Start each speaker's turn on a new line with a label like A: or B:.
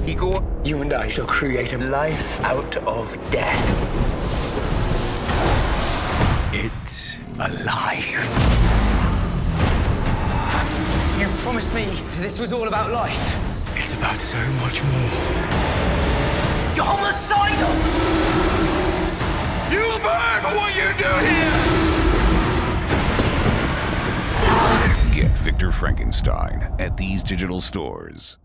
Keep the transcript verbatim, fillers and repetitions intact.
A: Igor, you and I shall create a life out of death. It's alive.
B: You promised me this was all about life.
A: It's about so much more.
B: You're homicidal!
A: You burn for what you do here!
C: Get Victor Frankenstein at these digital stores.